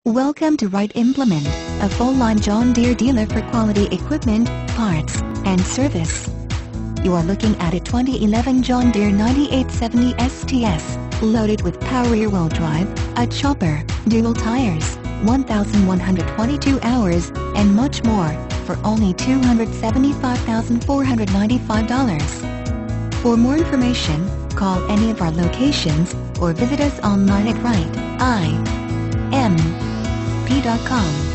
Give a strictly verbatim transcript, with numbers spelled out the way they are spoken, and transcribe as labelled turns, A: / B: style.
A: Welcome to Wright Implement, a full-line John Deere dealer for quality equipment, parts, and service. You are looking at a twenty eleven John Deere ninety-eight seventy S T S, loaded with power rear-wheel drive, a chopper, dual tires, one thousand one hundred twenty-two hours, and much more, for only two hundred seventy-five thousand four hundred ninety-five dollars. For more information, call any of our locations, or visit us online at wright I M P dot com.